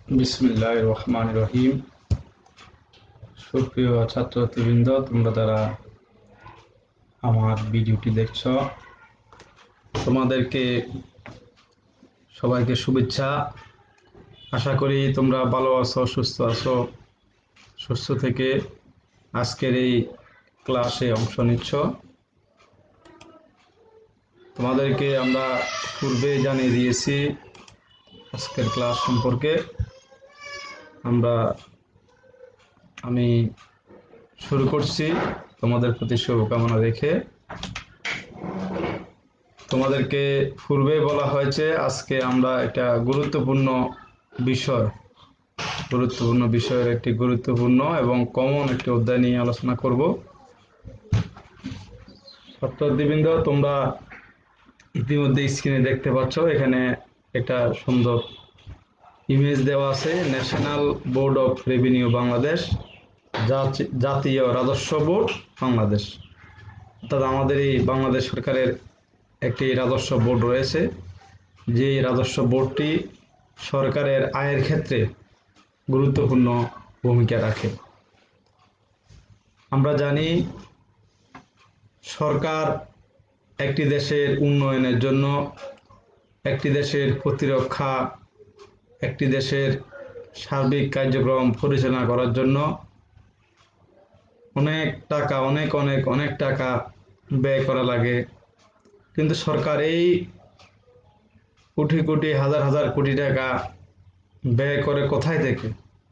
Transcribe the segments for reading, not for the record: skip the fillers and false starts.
বিসমিল্লাহির রহমানির রহিম। সুপ্রিয় ছাত্রছাত্রীবৃন্দ, তোমরা যারা আমার ভিডিওটি দেখছ, তোমাদেরকে সবাইকে শুভেচ্ছা। আশা করি তোমরা ভালো আছো, সুস্থ আছো। সুস্থ থেকে আজকের এই ক্লাসে অংশ নিচ্ছ। তোমাদেরকে আমরা পূর্বে জানিয়ে দিয়েছি আজকের ক্লাস সম্পর্কে। আমি শুরু করছি তোমাদের প্রতি শুভকামনা রেখে। তোমাদেরকে পূর্বে বলা হয়েছে আজকে আমরা একটা গুরুত্বপূর্ণ বিষয়ের একটি গুরুত্বপূর্ণ এবং কমন একটি অধ্যায় নিয়ে আলোচনা করব। ছাত্রছাত্রীবৃন্দ, তোমরা ইতিমধ্যে স্ক্রিনে দেখতে পাচ্ছ, এখানে একটা সুন্দর ইমেজ দেওয়া আছে। National Board of Revenue Bangladesh, জাতীয় রাজস্ব বোর্ড বাংলাদেশ। অর্থাৎ আমাদের এই বাংলাদেশ সরকারের একটি রাজস্ব বোর্ড রয়েছে, যে রাজস্ব বোর্ডটি সরকারের আয়ের ক্ষেত্রে গুরুত্বপূর্ণ ভূমিকা রাখে। আমরা জানি সরকার একটি দেশের উন্নয়নের জন্য, একটি দেশের প্রতিরক্ষা, একটি দেশের সার্বিক কার্যক্রম পরিচালনা করার জন্য অনেক টাকা ব্যয় করা লাগে। কিন্তু সরকার এই কোটি হাজার হাজার কোটি টাকা ব্যয় করে কোথায় থেকে?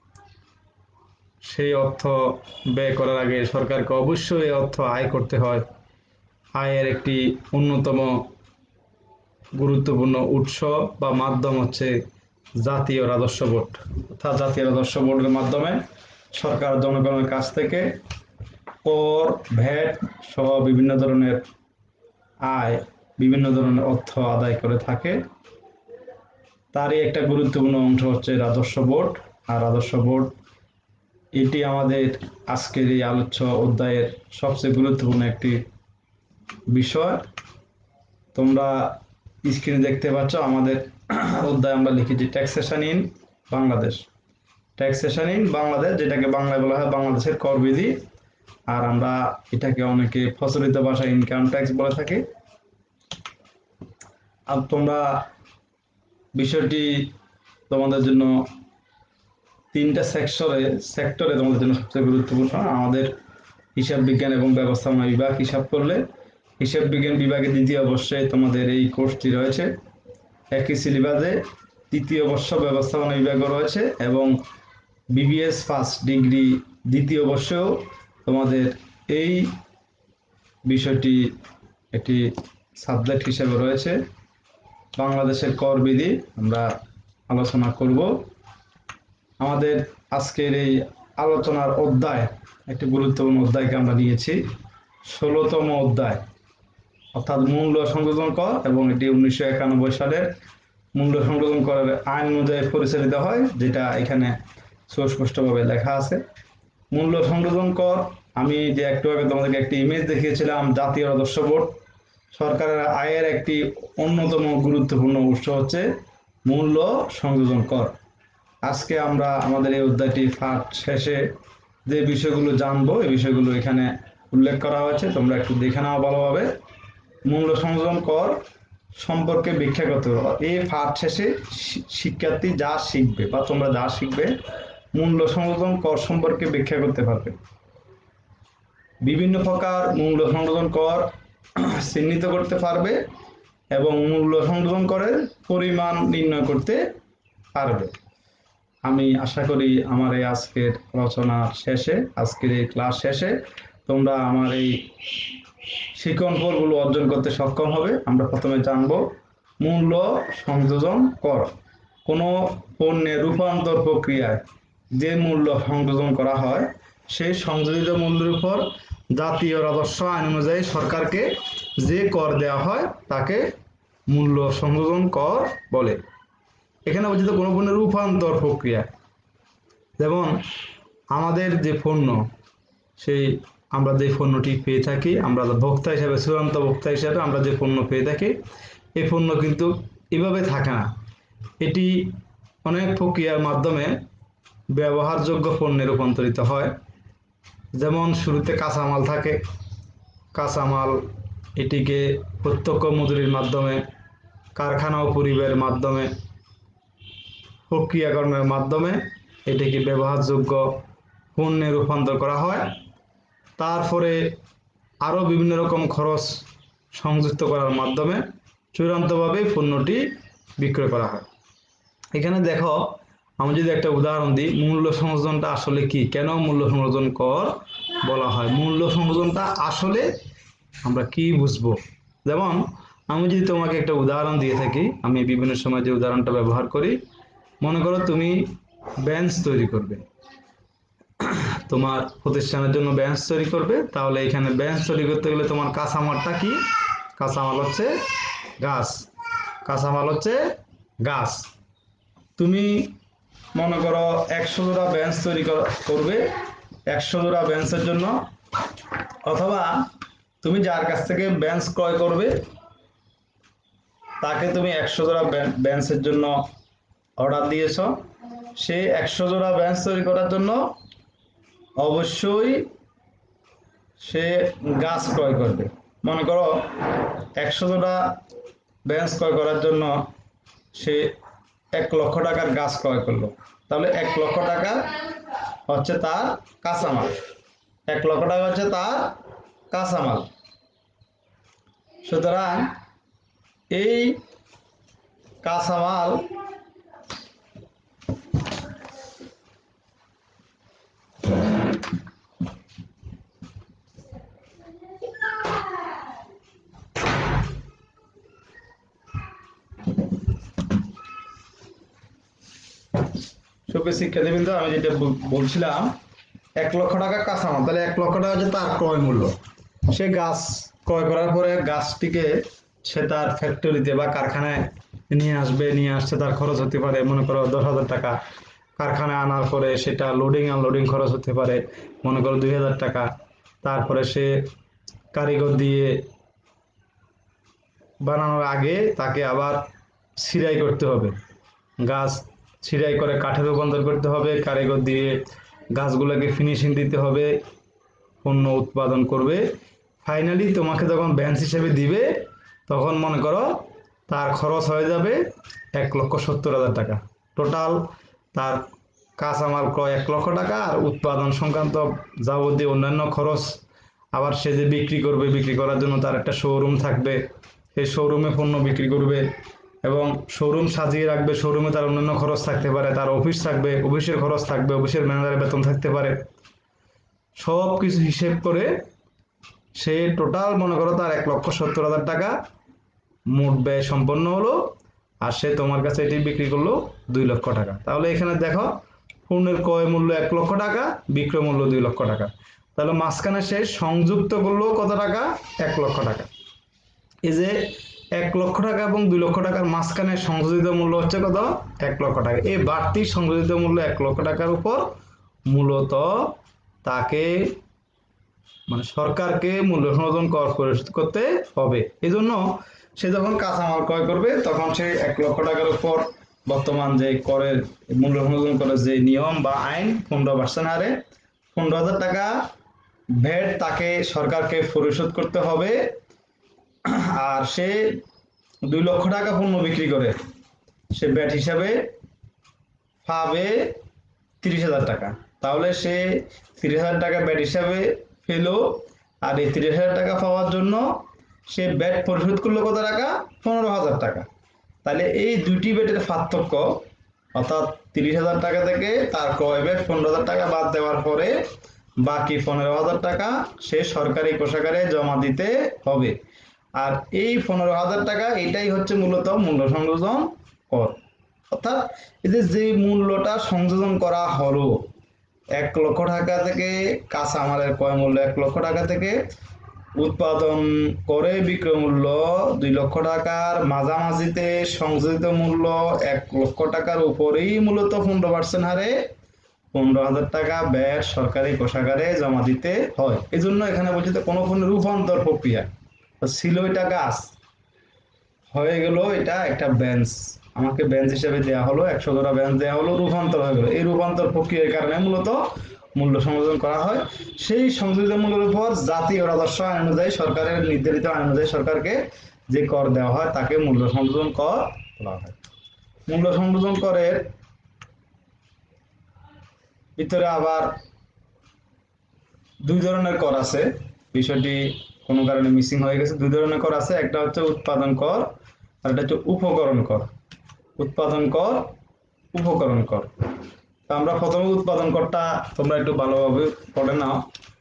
সেই অর্থ ব্যয় করার আগে সরকারকে অবশ্যই এই অর্থ আয় করতে হয়। আয়ের একটি অন্যতম গুরুত্বপূর্ণ উৎস বা মাধ্যম হচ্ছে জাতীয় রাজস্ব বোর্ড। অর্থাৎ জাতীয় রাজস্ব বোর্ডের মাধ্যমে সরকার জনগণের কাছ থেকে কর, ভ্যাট সহ বিভিন্ন ধরনের আয়, বিভিন্ন ধরনের অর্থ আদায় করে থাকে। তারই একটা গুরুত্বপূর্ণ অংশ হচ্ছে রাজস্ব বোর্ড। আর রাজস্ব বোর্ড এটি আমাদের আজকের এই আলোচ্য অধ্যায়ের সবচেয়ে গুরুত্বপূর্ণ একটি বিষয়। তোমরা স্ক্রিনে দেখতে পাচ্ছ আমাদের অধ্যায় আমরা লিখেছি taxation in Bangladesh. Taxation in Bangladesh, যেটাকে বাংলায় বলা হয় বাংলাদেশের কর বিধি, আর আমরা এটাকে অনেকে প্রচলিত ভাষায় ইনকাম ট্যাক্স বলে থাকি। আর তোমরা বিষয়টি তোমাদের জন্য তিনটা সেক্টরে তোমাদের জন্য সবচেয়ে গুরুত্বপূর্ণ। আমাদের হিসাব বিজ্ঞান এবং ব্যবস্থাপনা বিভাগ হিসাব করলে হিসাব বিজ্ঞান বিভাগে দ্বিতীয় বর্ষে তোমাদের এই কোর্সটি রয়েছে। একই সিলেবাসে তৃতীয় বর্ষ ব্যবস্থাপনা বিভাগও রয়েছে এবং বিবিএস ফার্স্ট ডিগ্রি দ্বিতীয় বর্ষেও তোমাদের এই বিষয়টি একটি সাবজেক্ট হিসেবে রয়েছে। বাংলাদেশের কর বিধি আমরা আলোচনা করব। আমাদের আজকের এই আলোচনার অধ্যায়, একটি গুরুত্বপূর্ণ অধ্যায়কে আমরা নিয়েছি 16তম অধ্যায়, অর্থাৎ মূল্য সংযোজন কর, এবং এটি 1991 সালের মূল্য সংযোজন করের আইন অনুযায়ী পরিচালিত হয়, যেটা এখানে সুস্পষ্টভাবে লেখা আছে। মূল্য সংযোজন কর, আমি যে একটু আগে তোমাদেরকে একটি ইমেজ দেখিয়েছিলাম, জাতীয় রাজস্ব বোর্ড সরকারের আয়ের একটি অন্যতম গুরুত্বপূর্ণ উৎস হচ্ছে মূল্য সংযোজন কর। আজকে আমরা আমাদের এই অধ্যায়টি পাঠ শেষে যে বিষয়গুলো জানবো, এই বিষয়গুলো এখানে উল্লেখ করা হয়েছে, তোমরা একটু দেখে নাও ভালোভাবে। মূল্য সংযোজন কর সম্পর্কে ব্যাখ্যা করতে হবে। এই পাঠ শেষে শিক্ষার্থী যা শিখবে বা তোমরা যা শিখবে, মূল্য সংযোজন কর সম্পর্কে ব্যাখ্যা করতে পারবে। বিভিন্ন প্রকার মূল্য সংযোজন কর চিহ্নিত করতে পারবে এবং মূল্য সংযোজন করের পরিমাণ নির্ণয় করতে পারবে। আমি আশা করি আমার এই আজকের আলোচনা শেষে, আজকের এই ক্লাস শেষে তোমরা আমার এই শিক্ষণ ফলগুলো অর্জন করতে সক্ষম হবে। আমরা প্রথমে জানব মূল্য সংযোজন কর। কোনো পণ্যের রূপান্তর প্রক্রিয়ায় যে মূল্য সংযোজন করা হয়, সেই সংযোজিত মূল্যের উপর জাতীয় রাজস্ব আইন অনুযায়ী সরকারকে যে কর দেওয়া হয় তাকে মূল্য সংযোজন কর বলে। এখানে বলছি কোনো পণ্যের রূপান্তর প্রক্রিয়া, যেমন আমাদের যে পণ্য, সেই আমরা যে পণ্যটি পেয়ে থাকি, আমরা ভোক্তা হিসাবে, চূড়ান্ত ভোক্তা হিসাবে আমরা যে পণ্য পেয়ে থাকি, এই পণ্য কিন্তু এভাবে থাকে না। এটি অনেক প্রক্রিয়ার মাধ্যমে ব্যবহারযোগ্য পণ্যে রূপান্তরিত হয়। যেমন শুরুতে কাঁচামাল থাকে, কাঁচামাল এটিকে প্রত্যক্ষ মজুরির মাধ্যমে, কারখানা ও পরিবারের মাধ্যমে, প্রক্রিয়াকরণের মাধ্যমে এটিকে ব্যবহারযোগ্য পণ্যে রূপান্তর করা হয়। তারপরে আরও বিভিন্ন রকম খরচ সংযুক্ত করার মাধ্যমে চূড়ান্তভাবে পণ্যটি বিক্রয় করা হয়। এখানে দেখো, আমি যদি একটা উদাহরণ দিই, মূল্য সংযোজনটা আসলে কি, কেন মূল্য সংযোজন কর বলা হয়, মূল্য সংযোজনটা আসলে আমরা কি বুঝবো। যেমন আমি যদি তোমাকে একটা উদাহরণ দিয়ে থাকি, আমি বিভিন্ন সময় যে উদাহরণটা ব্যবহার করি, মনে করো তুমি বেঞ্চ তৈরি করবে, তোমার প্রতিষ্ঠানের জন্য বেঞ্চ তৈরি করবে। তাহলে এখানে বেঞ্চ তৈরি করতে গেলে তোমার কাঁচামালটা কি, কাঁচামাল হচ্ছে গাছ, কাঁচামাল হচ্ছে গাছ। তুমি মনে করো 100 জোড়া বেঞ্চ তৈরি করবে 100 জোড়া বেঞ্চের জন্য, অথবা তুমি যার কাছ থেকে বেঞ্চ ক্রয় করবে তাকে তুমি 100 জোড়া বেঞ্চের জন্য অর্ডার দিয়েছ। সে 100 জোড়া বেঞ্চ তৈরি করার জন্য অবশ্যই সে গাছ ক্রয় করবে। মনে করো 100 জোড়া বেঞ্চ ক্রয় করার জন্য সে 1 লক্ষ টাকার গাছ ক্রয় করলো। তাহলে 1 লক্ষ টাকা হচ্ছে তার কাঁচামাল, 1 লক্ষ টাকা হচ্ছে তার কাঁচামাল। সুতরাং এই কাঁচামাল সুপ্রিয় শিক্ষার্থীবৃন্দ, আমি যেটা বলছিলাম 1 লক্ষ টাকা কাঁচামাল, তাহলে 1 লক্ষ টাকা হচ্ছে তার ক্রয় মূল্য। সে গাছ ক্রয় করার পরে গাছটিকে সে তার ফ্যাক্টরিতে বা কারখানায় নিয়ে আসবে, নিয়ে আসছে তার খরচ হতে পারে মনে করো 10,000 টাকা। কারখানায় আনার পরে সেটা লোডিং আনলোডিং খরচ হতে পারে মনে করো 2,000 টাকা। তারপরে সে কারিগর দিয়ে বানানোর আগে তাকে আবার ছিড়াই করতে হবে, গাছ ছিড়াই করে কাঠে রূপান্তর করতে হবে, কারিগর দিয়ে গাছগুলোকে ফিনিশিং দিতে হবে, পণ্য উৎপাদন করবে। ফাইনালি তোমাকে যখন বেঞ্চ হিসেবে দিবে তখন মনে করো তার খরচ হয়ে যাবে 1,70,000 টাকা। টোটাল তার কাঁচামাল ক্রয় 1 লক্ষ টাকা, আর উৎপাদন সংক্রান্ত যাবতীয় অন্যান্য খরচ, আবার সে যে বিক্রি করবে, বিক্রি করার জন্য তার একটা শোরুম থাকবে, সেই শোরুমে পণ্য বিক্রি করবে এবং শোরুম সাজিয়ে রাখবে, শোরুমে তার অন্যান্য খরচ থাকতে পারে, তার অফিস থাকবে, অফিসের খরচ থাকবে, অফিসের ম্যানেজারের বেতন থাকতে পারে। সব কিছু হিসেব করে সে টোটাল মনে করো তার 1,70,000 টাকা মোট ব্যয় সম্পন্ন হলো, আর সে তোমার কাছে এটি বিক্রি করলো 2 লক্ষ টাকা। তাহলে এখানে দেখো পণ্যের ক্রয় মূল্য 1 লক্ষ টাকা, বিক্রয় মূল্য 2 লক্ষ টাকা। তাহলে মাঝখানে সে সংযুক্ত করলো কত টাকা, 1 লক্ষ টাকা। এই যে 1 লক্ষ টাকা এবং 2 লক্ষ টাকার মাঝখানে সংযোজিত মূল্য হচ্ছে কত, 1 লক্ষ টাকা। এই বাড়তি সংযোজিত মূল্য 1 লক্ষ টাকার উপর মূলত তাকে মানে সরকারকে মূল্য সংযোজন কর পরিশোধ করতে হবে। এই জন্য সে যখন কাঁচামাল ক্রয় করবে তখন সে 1 লক্ষ টাকার উপর বর্তমান যে করের মূল্য সংযোজন করার যে নিয়ম বা আইন 15% হারে 15,000 টাকা ভ্যাট তাকে সরকারকে পরিশোধ করতে হবে। আর সে 2 লক্ষ টাকা পণ্য বিক্রি করে সে ভ্যাট হিসাবে পাবে 30,000 টাকা। তাহলে সে 30,000 টাকা ভ্যাট হিসাবে পেলো, আর এই 30,000 টাকা পাওয়ার জন্য সে ভ্যাট পরিশোধ করলো কত টাকা, 15,000 টাকা। তাহলে এই দুটি ভ্যাটের পার্থক্য, অর্থাৎ 30,000 টাকা থেকে তার ক্রয় ভ্যাট 15,000 টাকা বাদ দেওয়ার পরে বাকি 15,000 টাকা সে সরকারি কোষাগারে জমা দিতে হবে। আর এই 15,000 টাকা এটাই হচ্ছে মূলত মূল্য সংযোজন কর। অর্থাৎ এই যে মূল্যটা সংযোজন করা হলো 1 লক্ষ টাকা থেকে, কাঁচামালের ক্রয় মূল্য 1 লক্ষ টাকা থেকে, উৎপাদন করে বিক্রয় মূল্য 2 লক্ষ টাকার মাঝামাঝিতে সংযোজিত মূল্য 1 লক্ষ টাকার উপরেই মূলত 15% হারে 15,000 টাকা ব্যয় সরকারি কোষাগারে জমা দিতে হয়। এই জন্য এখানে বলছি কোনো রূপান্তর প্রক্রিয়া ছিল, এটা গাছ হয়ে গেল এটা একটা বেঞ্চ, আমাকে বেঞ্চ হিসেবে দেওয়া হলো, 100 ধরা বেঞ্চ দেওয়া হলো, রূপান্তর হয়ে গেল। এই রূপান্তর প্রক্রিয়ার কারণে মূলত মূল্য সংযোজন করা হয়। সেই সংযোজিত মূল্যের উপর জাতীয় রাজস্ব আইন অনুযায়ী, সরকারের নির্ধারিত আইন অনুযায়ী সরকারকে যে কর দেওয়া হয় তাকে মূল্য সংযোজন কর বলা হয়। মূল্য সংযোজন করের ভিতরে আবার দুই ধরনের কর আছে, বিষয়টি কোনো কারণে মিসিং হয়ে গেছে। দুই ধরনের কর আছে, একটা হচ্ছে উৎপাদন কর আর একটা হচ্ছে উপকরণ কর। উৎপাদন কর, উপকরণ কর। তো আমরা প্রথমে উৎপাদন করটা তোমরা একটু ভালোভাবে পড়ে নাও।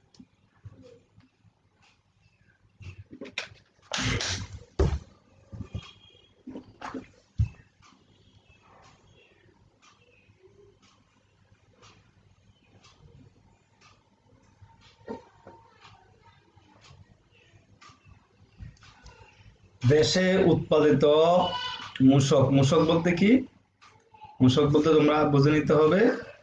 দেশে উৎপাদিত মূসক, মূসক বলতে কি? মূসক বলতে তোমরা বুঝে নিতে হবে,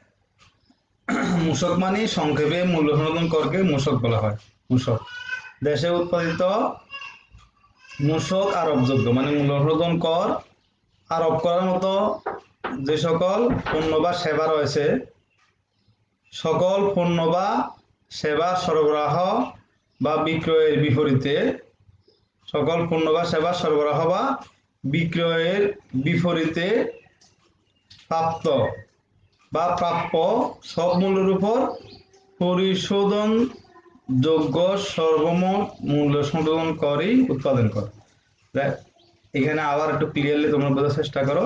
মূসক মানে সংক্ষেপে মূল্য সংযোজন করকে মূসক বলা হয়। মূসক, দেশে উৎপাদিত মূসক আরোপযোগ্য, মানে মূল্য সংযোজন কর আরোপ করার মতো যে সকল পণ্য বা সেবা রয়েছে, সকল পণ্য বা সেবা সরবরাহ বা বিক্রয়ের বিপরীতে, সকল পণ্য বা সেবা সরবরাহ বা বিক্রয়ের বিপরীতে প্রাপ্ত বা প্রাপ্য সব মূল্যের উপর পরিশোধন যোগ্য সর্বমোট মূল্য সংযোজন করই উৎপাদন কর। এখানে আবার একটু ক্লিয়ারলি তোমরা বোঝার চেষ্টা করো।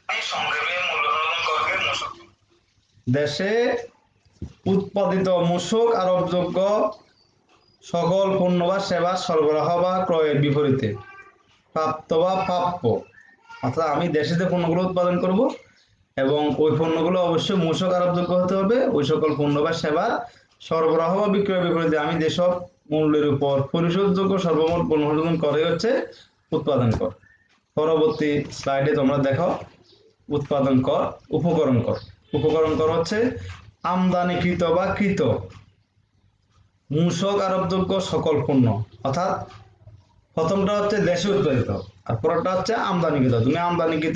দেশে উৎপাদিত মূসক আরোপযোগ্য সকল পণ্য বা সেবা সরবরাহ বা ক্রয়ের বিপরীতে প্রাপ্ত বা প্রাপ্য, অর্থাৎ আমি দেশে যে পণ্যগুলো উৎপাদন করব এবং ওই পণ্যগুলো অবশ্যই মূসক আরোপযোগ্য হতে হবে, ওই সকল পণ্য বা সেবা সরবরাহ বা বিক্রয়ের বিপরীতে আমি যেসব মূল্যের উপর পরিশোধযোগ্য সর্বমোট মূল্য সংযোজন করে হচ্ছে উৎপাদন কর। পরবর্তী স্লাইডে তোমরা দেখো উৎপাদন কর, উপকরণ কর। উপকরণ কর হচ্ছে আমদানিকৃত বা কৃত মূসক আরোপযোগ্য সকল পণ্য, অর্থাৎ প্রথমটা হচ্ছে দেশে উৎপাদিত আর পরেরটা হচ্ছে আমদানিকৃত। তুমি আমদানিকৃত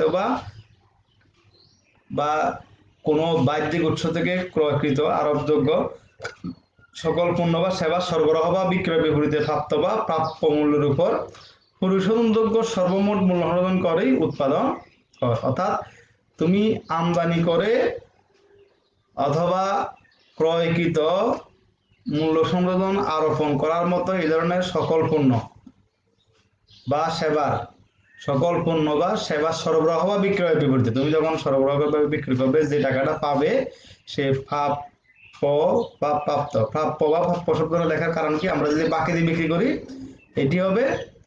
বা কোনো বাহ্যিক উৎস থেকে ক্রয়কৃত আরোপযোগ্য সকল পণ্য বা সেবা সরবরাহ বা বিক্রয় বিপরীতে প্রাপ্ত বা প্রাপ্য মূল্যের উপর পরিশোধনযোগ্য সর্বমোট মূল্য সংযোজন করেই উৎপাদন কর। অর্থাৎ তুমি আমদানি করে অথবা ক্রয়কৃত মূল্য সংযোজন আরোপণ করার মতো এই ধরনের সকল পণ্য বা সেবার, সকল পণ্য বা সেবা সরবরাহ বা বিক্রয়ের বিপরীতে তুমি যখন সরবরাহ করবে বিক্রি করবে যে টাকাটা পাবে সে প্রাপ্য বা প্রাপ্ত। প্রাপ্য বা প্রাপ্য শব্দটা লেখার কারণ কি, আমরা যদি বাকি দিয়ে বিক্রি করি এটি হবে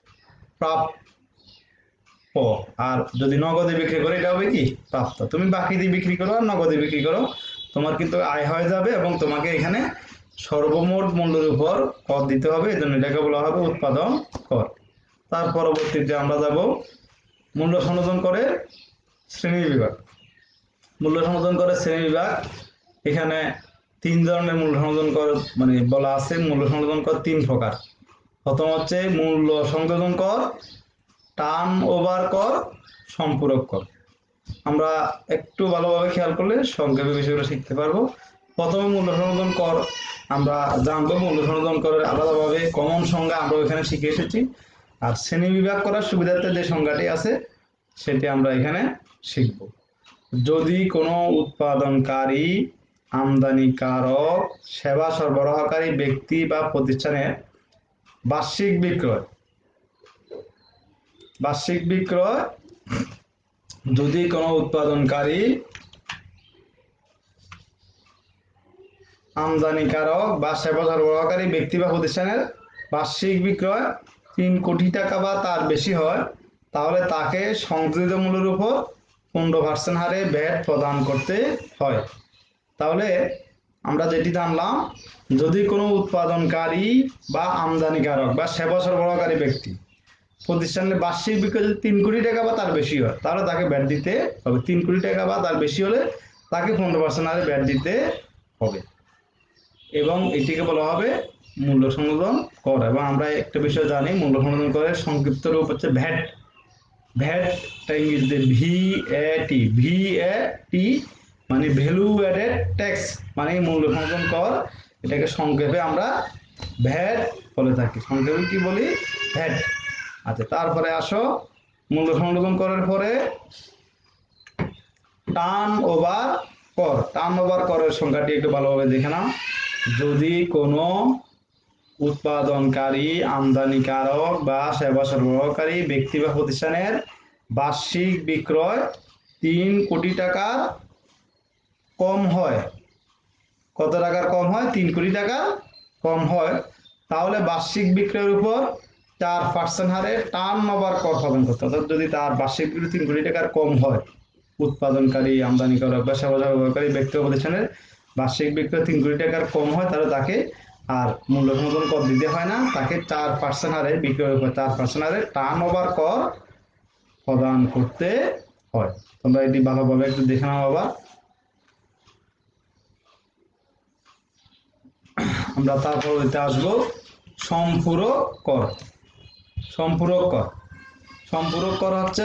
প্রাপ্য, আর যদি নগদে বিক্রি করি এটা হবে কি প্রাপ্ত। তুমি বাকি দিয়ে বিক্রি করো আর নগদে বিক্রি করো, তোমার কিন্তু আয় হয়ে যাবে এবং তোমাকে এখানে সর্বমোট মূল্যের উপর কর দিতে হবে, এই জন্য এটাকে বলা হবে উৎপাদন কর। তার পরবর্তীতে আমরা যাব মূল্য সংযোজন করে শ্রেণী বিভাগ। মূল্য সংযোজন করে শ্রেণী বিভাগ, এখানে তিন ধরনের মূল্য সংযোজন কর মানে বলা আছে। মূল্য সংযোজন কর তিন প্রকার। প্রথম হচ্ছে মূল্য সংযোজন কর, টার্ন ওভার কর, সম্পূরক কর। আমরা একটু ভালোভাবে খেয়াল করলে সংক্ষেপে বিষয়গুলো শিখতে পারবো। প্রথমে মূল্য সংযোজন কর আমরা জানবো, মূল্য সংযোজন করের আলাদাভাবে কমন সংজ্ঞা আমরা এখানে শিখে এসেছি, আর শ্রেণী বিভাগ করার সুবিধার্থে যে সংজ্ঞাটি আছে সেটি আমরা এখানে শিখব। যদি কোনো উৎপাদনকারী, আমদানিকারক, সেবা সরবরাহকারী ব্যক্তি বা প্রতিষ্ঠানের বার্ষিক বিক্রয় যদি কোনো উৎপাদনকারী, আমদানিকারক বা সেবা সরবরাহকারী ব্যক্তি বা প্রতিষ্ঠানের বার্ষিক বিক্রয় 3 কোটি টাকা বা তার বেশি হয়, তাহলে তাকে সংযোজিত মূল্যের উপর 15% হারে ভ্যাট প্রদান করতে হয়। তাহলে আমরা যেটি জানলাম, যদি কোনো উৎপাদনকারী বা আমদানিকারক বা সেবা সরবরাহকারী ব্যক্তি প্রতিষ্ঠানের বার্ষিক বিক্রয় যদি 3 কোটি টাকা বা তার বেশি হয় তাহলে তাকে ভ্যাট দিতে হবে। 3 কোটি টাকা বা তার বেশি হলে তাকে 15% হারে ভ্যাট দিতে হবে এবং এটিকে বলা হবে মূল্য সংযোজন কর। এবং আমরা একটা বিষয় জানি, মূল্য সংযোজন করের সংক্ষিপ্ত রূপ হচ্ছে ভ্যাট। ভ্যাটটা ইংরেজিতে ভিএটি, ভিএটি মানে ভ্যালু অ্যাডেড ট্যাক্স, মানে মূল্য সংযোজন কর। এটাকে সংক্ষেপে আমরা ভ্যাট বলে থাকি। সংক্ষেপে কি বলি? ভ্যাট। আচ্ছা, তারপরে আসো মূল্য সংযোজন করার পরে টার্ন ওভার কর। টার্ন ওভার করের সংখ্যাটি একটু ভালোভাবে দেখে নাও। যদি কোনো উৎপাদনকারী, আমদানিকারক বা সেবা সরবরাহকারী ব্যক্তি বা প্রতিষ্ঠানের বার্ষিক বিক্রয় 3 কোটি টাকার কম হয়, কত টাকার কম হয়? 3 কোটি টাকা কম হয়, তাহলে বার্ষিক বিক্রয়ের উপর 4% হারে টার্ন ওভার কর প্রদান করতে। অর্থাৎ যদি তার বার্ষিক বিক্রয় 3 কোটি টাকার কম হয়, উৎপাদনকারী, আমদানিকারক বা সেবা সরবরাহকারী ব্যক্তি বা প্রতিষ্ঠানের বার্ষিক বিক্রয় 3 কোটি টাকার কম হয়, তাহলে তাকে আর মূল্য সংযোজন কর দিতে হয় না, তাকে 4% হারে বিক্রয়ের উপর 4% হারে টার্ন ওভার কর প্রদান করতে হয়। তোমরা এটি ভালোভাবে একটু দেখে নাও। আবার আমরা তারপর আসবো সম্পূরক কর। সম্পূরক কর, সম্পূরক কর হচ্ছে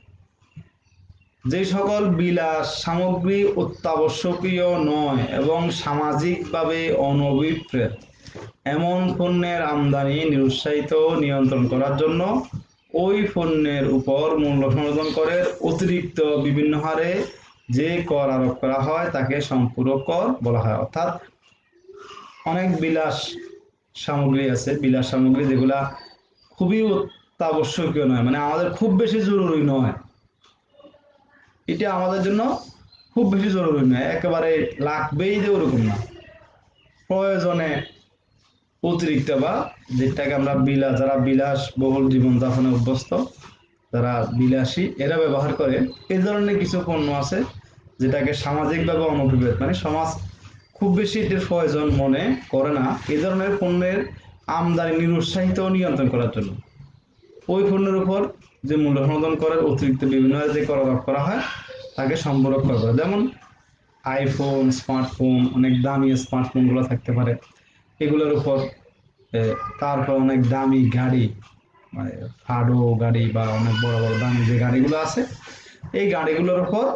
যে সকল বিলাস সামগ্রী অত্যাবশ্যকীয় নয় এবং সামাজিকভাবে অনভিপ্রেত এমন পণ্যের আমদানি নিরুৎসাহিত নিয়ন্ত্রণ করার জন্য ওই পণ্যের উপর মূল্য সংযোজন করের অতিরিক্ত বিভিন্ন হারে যে কর আরোপ করা হয় তাকে সম্পূরক কর বলা হয়। অর্থাৎ অনেক বিলাস সামগ্রী আছে, বিলাস সামগ্রী যেগুলা খুবই অত্যাবশ্যকীয় নয়, মানে আমাদের খুব বেশি জরুরি নয়, এটা আমাদের জন্য খুব বেশি জরুরি নয়, একেবারে লাগবেই যে ওরকম না, প্রয়োজনে অতিরিক্ত বা যেটাকে আমরা যারা বিলাস বহুল জীবনযাপনে অভ্যস্ত, যারা বিলাসী, এরা ব্যবহার করে, এই ধরনের কিছু পণ্য আছে যেটাকে সামাজিকভাবে অনভিপ্রেত, মানে সমাজ খুব বেশি এটির প্রয়োজন মনে করে না, এই ধরনের পণ্যের আমদানি নিরুৎসাহিত নিয়ন্ত্রণ করার জন্য ওই পণ্যের উপর যে মূল্য সংযোজন করার অতিরিক্ত বিভিন্ন যে কর আরোপ করা হয় তাকে সম্পূরক কর বলে। যেমন আইফোন, স্মার্টফোন, অনেক দামি স্মার্টফোন গুলো থাকতে পারে, এগুলোর উপর তারপর অনেক দামি গাড়ি, মানে ফাডো গাড়ি বা অনেক বড় বড় দামি যে গাড়িগুলো আছে, এই গাড়িগুলোর উপর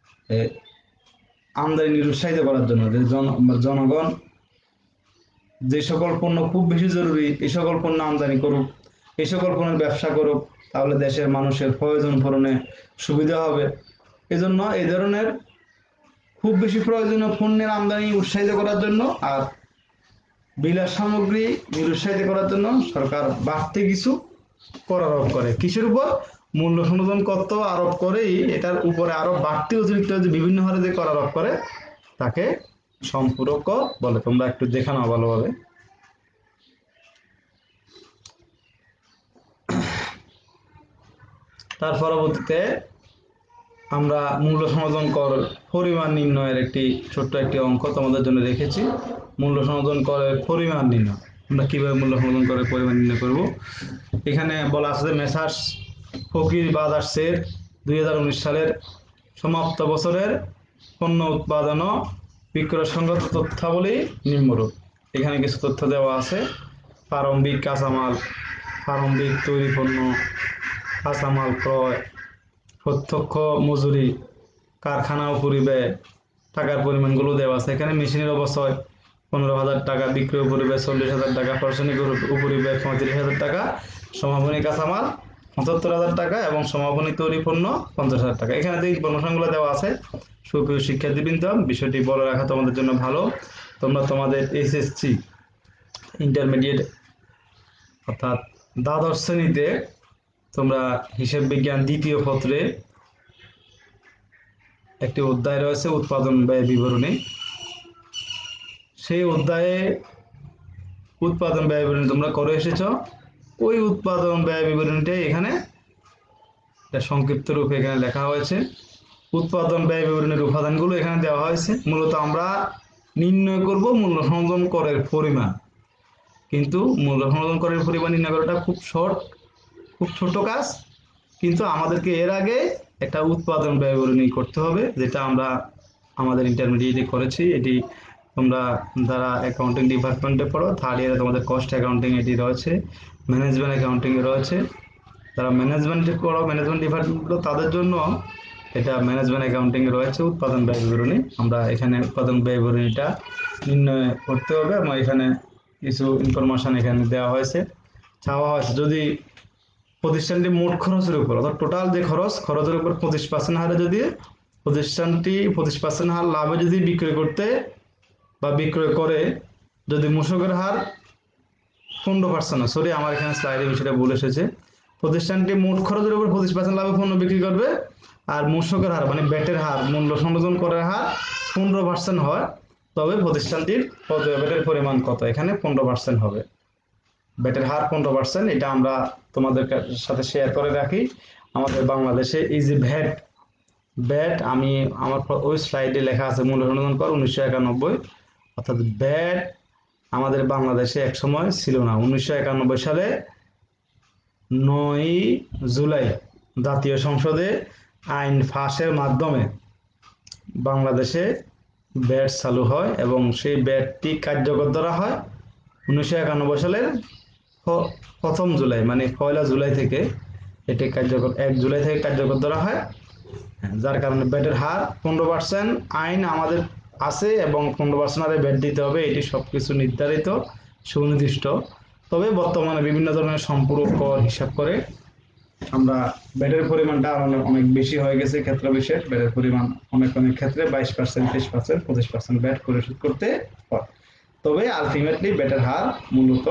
আমদানি নিরুৎসাহিত করার জন্য যে জনগণ যে সকল পণ্য খুব বেশি জরুরি এই সকল পণ্য আমদানি করুক, এই সকল পণ্যের ব্যবসা করুক, তাহলে দেশের মানুষের প্রয়োজন পূরণে সুবিধা হবে। এজন্য এই ধরনের খুব বেশি প্রয়োজনীয় পণ্যের আমদানি উৎসাহিত করার জন্য আর বিলাস সামগ্রী নিরুৎসাহিত করার জন্য সরকার বাড়তি কিছু কর আরোপ করে। কিসের উপর? মূল্য সংযোজন কর তো আরোপ করেই, এটার উপরে আরো বাড়তি অতিরিক্ত যে বিভিন্ন হারে যে কর আরোপ করে তাকে সম্পূরক কর বলে। তোমরা একটু দেখে নাও ভালোভাবে। তার পরবর্তীতে আমরা মূল্য সংযোজন কর পরিমাণ নির্ণয়ের ছোট্ট একটি অঙ্ক তোমাদের জন্য রেখেছি। মূল্য সংযোজন করের পরিমাণ নির্ণয়, আমরা কিভাবে মূল্য সংযোজন করের পরিমাণ নির্ণয় করব। এখানে বলা আছে যে মেসার্স ফকির ব্রাদার্সের 2019 সালের সমাপ্ত বছরের পণ্য উৎপাদন ও বিক্রয় সংক্রান্ত তথ্যাবলী নিম্নরূপ। এখানে কিছু তথ্য দেওয়া আছে। প্রারম্ভিক কাঁচামাল, প্রারম্ভিক তৈরি পণ্য, কাঁচামাল ক্রয়, প্রত্যক্ষ মজুরি, কারখানা ও পরিব্যয়, টাকার পরিমাণগুলো দেওয়া আছে। এখানে মেশিনের অবশ্যই 15,000 টাকা, বিক্রয় পরিব্যয় 40,000 টাকা, প্রশাসনিক উপরিব্যয় 35,000 টাকা, সমাপনী কাঁচামাল 75,000 টাকা এবং সমাপনী তৈরি পণ্য 50,000 টাকা। এখানে যে ইনফরমেশনগুলো দেওয়া আছে, সুপ্রিয় শিক্ষার্থীবৃন্দ, বিষয়টি বলে রাখা তোমাদের জন্য ভালো। তোমরা তোমাদের এসএসসি ইন্টারমিডিয়েট অর্থাৎ দ্বাদশ শ্রেণীতে তোমরা হিসাব বিজ্ঞান দ্বিতীয় পত্রে একটি অধ্যায় রয়েছে উৎপাদন ব্যয় বিবরণী। সেই অধ্যায়ে উৎপাদন ব্যয় বিবরণী তোমরা করে এসেছ। ওই উৎপাদন ব্যয় বিবরণীটাই এখানে সংক্ষিপ্ত রূপে এখানে লেখা হয়েছে। উৎপাদন ব্যয় বিবরণীর উপাদানগুলো এখানে দেওয়া হয়েছে। মূলত আমরা নির্ণয় করব মূল্য সংযোজন করের পরিমাণ, কিন্তু মূল্য সংযোজন করের পরিমাণ নির্ণয় করাটা খুব ছোট কাজ, কিন্তু আমাদেরকে এর আগে একটা উৎপাদন ব্যয় বিবরণী করতে হবে, যেটা আমরা আমাদের ইন্টারমিডিয়েটে করেছি। এটি তোমরা যারা অ্যাকাউন্টিং ডিপার্টমেন্টে পড়ো, থার্ড ইয়ারে তোমাদের কস্ট অ্যাকাউন্টিং এটি রয়েছে, ম্যানেজমেন্ট অ্যাকাউন্টিং এ রয়েছে। যারা ম্যানেজমেন্টে করো, ম্যানেজমেন্ট ডিপার্টমেন্টগুলো, তাদের জন্য এটা ম্যানেজমেন্ট অ্যাকাউন্টিং এ রয়েছে উৎপাদন ব্যয় বিবরণী। আমরা এখানে উৎপাদন ব্যয় বিবরণীটা নির্ণয় করতে হবে এবং এখানে কিছু ইনফরমেশন এখানে দেওয়া হয়েছে, চাওয়া হয়েছে। যদি প্রতিষ্ঠানটি মোট খরচের উপর, অর্থাৎ টোটাল যে খরচের উপর 25% হারে যদি প্রতিষ্ঠানটি 25% হার লাভে যদি বিক্রয় করতে বা বিক্রয় করে, যদি মূসকের হার 15%, সরি আমার এখানে স্লাইডে বিষয়টা ভুল এসেছে, প্রতিষ্ঠানটি মোট খরচের উপর 25% লাভে পণ্য বিক্রি করবে আর মূসকের হার মানে ব্যাটের হার, মূল্য সংযোজন করার হার 15% হয়, তবে প্রতিষ্ঠানটির ব্যাটের পরিমাণ কত, এখানে 15% হবে। ব্যাটের হার 15%, এটা আমরা তোমাদের সাথে শেয়ার করে রাখি। আমাদের বাংলাদেশে এই যে ব্যাট আমি আমার ওই স্লাইডে লেখা আছে মূল্য সংযোজন কর 1991, অর্থাৎ ব্যাট আমাদের বাংলাদেশে এক সময় ছিল না। 1991 সালে 9 জুলাই জাতীয় সংসদে আইন পাশের মাধ্যমে বাংলাদেশে ব্যাট চালু হয় এবং সেই ব্যাটটি কার্যকর করা হয় 1991 সালের 1 জুলাই, মানে 1 জুলাই থেকে এটি কার্যকর, 1 জুলাই থেকে কার্যকর করা হয়। যার কারণে ব্যাটের হার 15% আইন আমাদের আছে এবং 15% হারে ব্যাট দিতে হবে, এটি সবকিছু নির্ধারিত, সুনির্দিষ্ট। তবে বর্তমানে বিভিন্ন ধরনের সম্পূরক কর হিসাব করে আমরা ব্যাটের পরিমাণটা অনেক বেশি হয়ে গেছে, ক্ষেত্র বিশেষ ব্যাটের পরিমাণ অনেক ক্ষেত্রে 22%, 23%, 25% ব্যাট পরিশোধ করতে হয়। তবে আলটিমেটলি ব্যাটের হার মূলত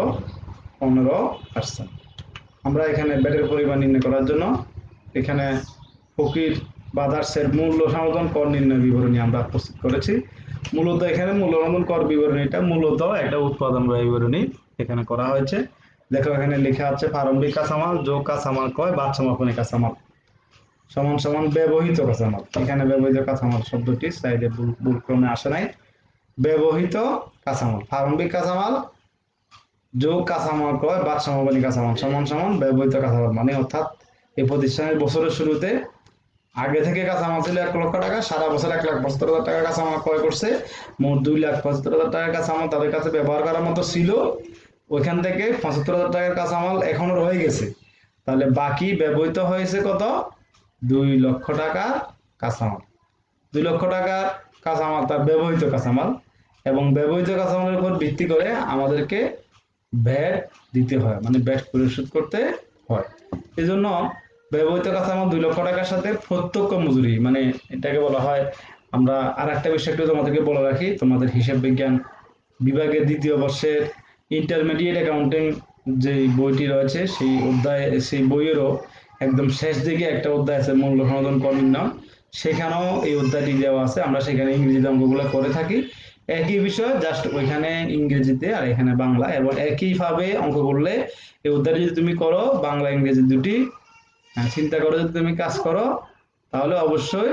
15%। আমরা এখানে ব্যাটের পরিমাণ নির্ণয় করার জন্য এখানে ফকির ব্রাদার্সের মূল্য সংযোজন কর নির্ণয় বিবরণী আমরা প্রস্তুত করেছি। মূলত এখানে মূল্য সংযোজন কর বিবরণীটা মূলত একটা উৎপাদন ব্যয় বিবরণী এখানে করা হয়েছে। দেখো এখানে লেখা আছে প্রারম্ভিক কাঁচামাল যোগ কাঁচামাল ক্রয় বাদ সমাপনী কাঁচামাল সমান সমান ব্যবহৃত কাঁচামাল। এখানে ব্যবহৃত কাঁচামাল শব্দটি সাইডে ভুল ক্রমে আসে নাই। ব্যবহৃত কাঁচামাল, প্রারম্ভিক কাঁচামাল যোগ কাঁচামাল ক্রয় বাদ সমাপনী কাঁচামাল সমান সমান ব্যবহৃত কাঁচামাল, মানে অর্থাৎ এই প্রতিষ্ঠানের বছরের শুরুতে আগে থেকে কাঁচামাল ছিল 1 লক্ষ টাকা, সারা বছর 1,75,000 টাকা কাঁচামাল ক্রয় করছে, মোট 2,75,000 টাকার কাঁচামাল তাদের কাছে ব্যবহার করার মতো ছিল। ওইখান থেকে 75,000 টাকার কাঁচামাল এখনো রয়ে গেছে, তাহলে বাকি ব্যবহৃত হয়েছে কত, 2 লক্ষ টাকার কাঁচামাল। 2 লক্ষ টাকার কাঁচামাল তার ব্যবহৃত কাঁচামাল, এবং ব্যবহৃত কাঁচামালের উপর ভিত্তি করে আমাদেরকে ভ্যাট দিতে হয়, মানে ভ্যাট পরিশোধ করতে হয়। এই জন্য ব্যবহৃত কাঁচামাল 2 লক্ষ টাকার সাথে প্রত্যক্ষ মজুরি, মানে এটাকে বলা হয়, আমরা আর একটা বিষয় একটু তোমাদেরকে বলে রাখি, তোমাদের হিসাব বিজ্ঞান বিভাগের 2য় বর্ষের ইন্টারমিডিয়েট অ্যাকাউন্টিং যে বইটি রয়েছে সেই বইয়েরও একদম শেষ দিকে একটা অধ্যায় আছে মূল্য সংযোজন কর নির্ণয়, সেখানেও এই অধ্যায়টি দেওয়া আছে। আমরা সেখানে ইংরেজিতে অঙ্কগুলো করে থাকি, একই বিষয়, জাস্ট ওইখানে ইংরেজিতে আর এখানে বাংলা, এবং একইভাবে অঙ্ক করলে এই অধ্যায়টি যদি তুমি করো বাংলা ইংরেজি দুটি চিন্তা করে যদি তুমি কাজ করো, তাহলে অবশ্যই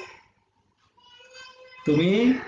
তুমি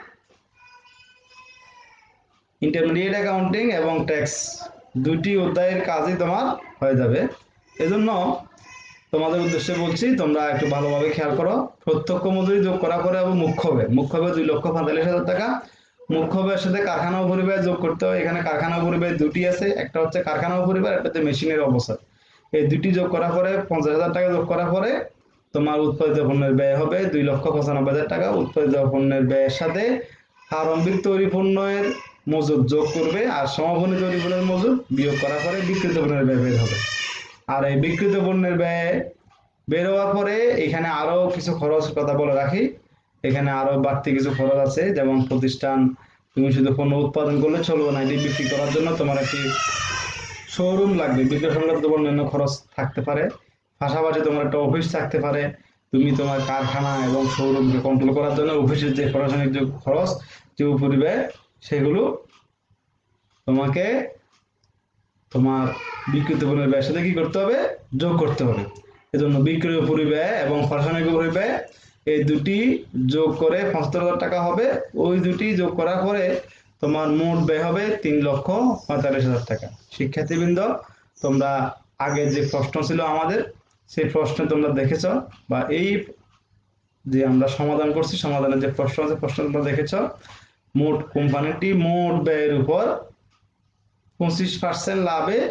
ইন্টারমিডিয়েট অ্যাকাউন্টিং এবং ট্যাক্স দুটি অধ্যায়ের কাজই তোমার হয়ে যাবে। এজন্য তোমাদের উদ্দেশ্যে বলছি, তোমরা একটু ভালোভাবে খেয়াল করো। প্রত্যক্ষ মজুরি যোগ করা পরে এবং মুখ্য ব্যয় 2,45,000 টাকা, মুখ্য ব্যয়ের সাথে কারখানা উপরিব্যয় যোগ করতে হয়। এখানে কারখানা উপরিব্যয় দুটি আছে, একটা হচ্ছে কারখানা উপরিব্যয়, একটা হচ্ছে মেশিনের অবসর। এই দুটি যোগ করার পরে 50,000 টাকা যোগ করার পরে তোমার উৎপাদিত পণ্যের ব্যয় হবে 2,95,000 টাকা। উৎপাদিত পণ্যের ব্যয়ের সাথে প্রারম্ভিক তৈরি পণ্যের মজুদ যোগ করবে আর সমাপনী তৈরি পণ্যের মজুদ বিয়োগ করার পরে বিক্রিত পণ্যের ব্যয় বের হবে। আর এই বিক্রিত পণ্যের ব্যয় বের হওয়ার পরে এখানে আরো কিছু খরচ কথা বলে রাখি, এখানে আরো বাড়তি কিছু খরচ আছে, যেমন প্রতিষ্ঠান, তুমি শুধু পণ্য উৎপাদন করলে চলবে না, এটি বিক্রি করার জন্য তোমার একটি শোরুম লাগবে, বিক্রয় সংক্রান্ত অন্যান্য খরচ থাকতে পারে, পাশাপাশি তোমার একটা অফিস থাকতে পারে। তুমি তোমার কারখানা এবং শোরুমকে কন্ট্রোল করার জন্য অফিসের যে প্রশাসনিক যে খরচ, যে উপরিব্যয়, সেগুলো তোমাকে তোমার বিক্রিত পণ্যের ব্যয়ের সাথে কি করতে হবে, যোগ করতে হবে। এজন্য বিক্রয় উপরিব্যয় এবং প্রশাসনিক উপরিব্যয় এই দুটি যোগ করে 75,000 টাকা হবে। ওই দুটি যোগ করার পরে তোমার মোট ব্যয় হবে 3,45,000 টাকা। শিক্ষার্থীবৃন্দ, তোমরা আগে যে প্রশ্ন ছিল আমাদের, সেই প্রশ্ন তোমরা দেখেছ, বা এই যে আমরা সমাধান করছি সমাধানের যে প্রশ্ন আছে প্রশ্ন তোমরা দেখেছ। মোট কোম্পানিটি মোট ব্যয়ের উপর 25% লাভে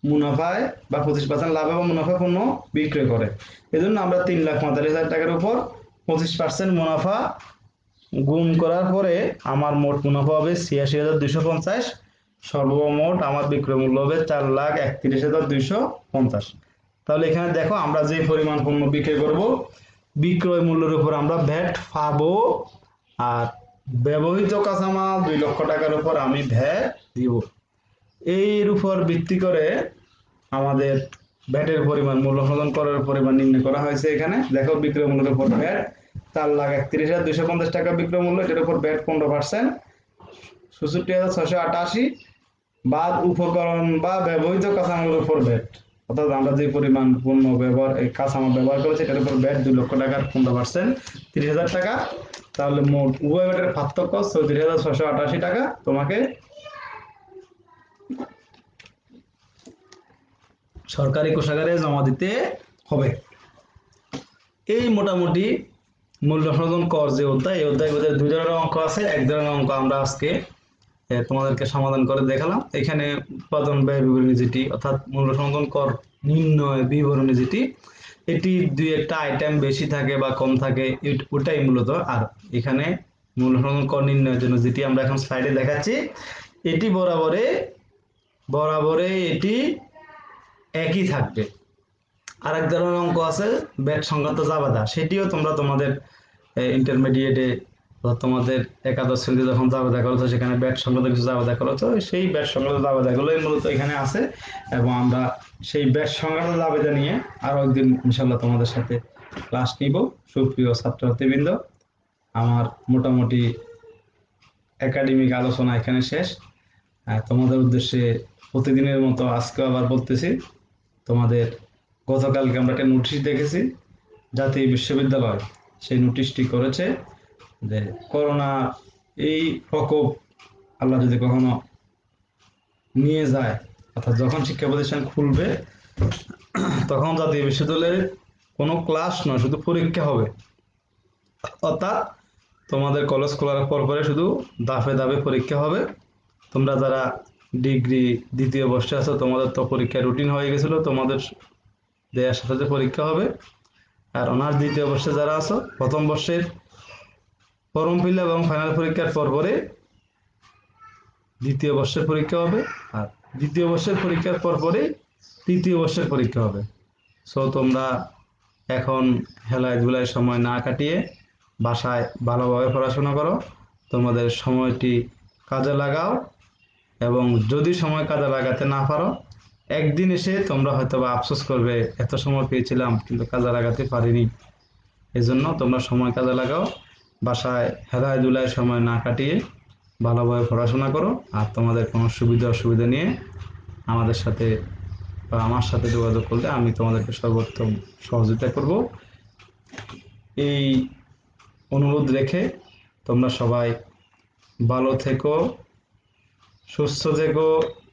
মুনাফায় বা 25% লাভে বা মুনাফা পণ্য বিক্রয় করে। এজন্য আমরা 3,45,000 টাকার উপর 25% মুনাফা গুণ করার পরে আমার মোট মুনাফা হবে 86,250। সর্বমোট আমার বিক্রয় মূল্য হবে 4,31,250। তাহলে এখানে দেখো আমরা যে পরিমাণ পণ্য বিক্রয় করব, বিক্রয় মূল্যের উপর আমরা ভ্যাট পাবো, আর ব্যবহৃত কাঁচামাল 2 লক্ষ টাকার উপর আমি ভ্যাট দিব। এর উপর ভিত্তি করে আমাদের ভ্যাটের পরিমাণ, মূল্য সংযোজন করার পরিমাণ নির্ণয় করা হয়েছে। এখানে দেখো বিক্রয় মূল্যের উপর ভ্যাট 4,31,250 টাকা বিক্রয় মূল্য, এটার উপর ভ্যাট 15%, 66,688 বাদ উপকরণ বা ব্যবহৃত কাঁচামালের উপর ভ্যাট, অর্থাৎ আমরা যে পরিমাণ পণ্য ব্যবহার এই কাঁচামাল ব্যবহার করেছি এটার উপর ভ্যাট 2 লক্ষ টাকার 15% 30,000 টাকা। তাহলে মোট উভয় ভ্যাটের পার্থক্য 34,688 টাকা তোমাকে সরকারি কোষাগারে জমা দিতে হবে। এই মোটামুটি মূল্য সংযোজন কর যে অধ্যায়, এই অধ্যায়ের মধ্যে 2 ধরনের অঙ্ক আছে। এক ধরনের অঙ্ক আমরা আজকে তোমাদেরকে সমাধান করে দেখালাম। এখানে উৎপাদন ব্যয় বিবরণী যেটি, অর্থাৎ মূল্য সংযোজন কর নির্ণয় বিবরণী যেটি, এটি 2-1টা আইটেম বেশি থাকে বা কম থাকে, ওটাই মূলত। আর এখানে মূল্য সংযোজন কর নির্ণয়ের জন্য যেটি আমরা এখন স্লাইডে দেখাচ্ছি, এটি বরাবরে এটি একই থাকবে। আরেক ধরনের অঙ্ক আছে ব্যাট সংক্রান্ত জাবেদা, সেটিও তোমরা তোমাদের ইন্টারমিডিয়েটে বা তোমাদের একাদশ শ্রেণীতে যখন জাবেদা করেছো সেখানে ব্যাট সংক্রান্ত কিছু জাবেদা করেছো, সেই ব্যাট সংক্রান্ত জাবেদাগুলোই মূলত এখানে আছে। এবং আমরা সেই ব্যাট সংক্রান্ত জাবেদা নিয়ে আরো একদিন ইনশাল্লাহ তোমাদের সাথে ক্লাস নিব। সুপ্রিয় ছাত্রছাত্রীবৃন্দ, আমার মোটামুটি একাডেমিক আলোচনা এখানে শেষ। তোমাদের উদ্দেশ্যে প্রতিদিনের মতো আজকে আবার বলতেছি, তোমাদের গতকালকে আমরা একটা নোটিশ দেখেছি, জাতীয় বিশ্ববিদ্যালয় সেই নোটিশটি করেছে যে করোনা এই প্রকোপ আল্লাহ যদি কখনো নিয়ে যায়, অর্থাৎ যখন শিক্ষা প্রতিষ্ঠান খুলবে তখন জাতীয় বিশ্ববিদ্যালয়ের কোনো ক্লাস নয়, শুধু পরীক্ষা হবে। অর্থাৎ তোমাদের কলেজ খোলার পরে শুধু ধাপে ধাপে পরীক্ষা হবে। তোমরা যারা ডিগ্রি দ্বিতীয় বর্ষে আছো তোমাদের তো পরীক্ষা রুটিন হয়ে গেছিল, তোমাদের দেওয়ার সাথে সাথে পরীক্ষা হবে। আর অনার্স দ্বিতীয় বর্ষে যারা আছো প্রথম বর্ষের ফর্ম ফিল এবং ফাইনাল পরীক্ষার পরে দ্বিতীয় বর্ষের পরীক্ষা হবে, আর দ্বিতীয় বর্ষের পরীক্ষার পরে তৃতীয় বর্ষের পরীক্ষা হবে। সো তোমরা এখন হেলায় ধুলায় সময় না কাটিয়ে বাসায় ভালোভাবে পড়াশোনা করো, তোমাদের সময়টি কাজে লাগাও, এবং যদি সময় কাজে লাগাতে না পারো একদিন এসে তোমরা হয়তো বা আফসোস করবে এত সময় পেয়েছিলাম কিন্তু কাজে লাগাতে পারিনি। এজন্য তোমরা সময় কাজে লাগাও, বাসায় হেলায় দুলায় সময় না কাটিয়ে ভালোভাবে পড়াশোনা করো। আর তোমাদের কোনো সুবিধা অসুবিধা নিয়ে আমাদের সাথে বা আমার সাথে যোগাযোগ করলে আমি তোমাদেরকে সর্বোত্তম সহযোগিতা করব। এই অনুরোধ রেখে তোমরা সবাই ভালো থেকো, সুস্থ থেকো,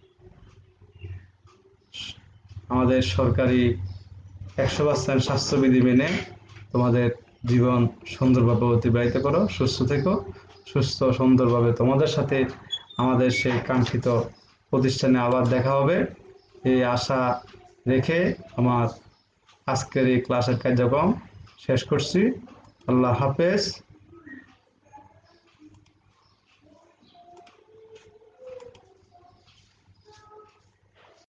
আমাদের সরকারি 100% স্বাস্থ্যবিধি মেনে তোমাদের জীবন সুন্দরভাবে অতিবাহিত করো। সুস্থ থেকো, সুস্থ সুন্দরভাবে তোমাদের সাথে আমাদের সেই কাঙ্ক্ষিত প্রতিষ্ঠানে আবার দেখা হবে এই আশা রেখে আমার আজকের এই ক্লাসের কার্যক্রম শেষ করছি। আল্লাহ হাফেজ।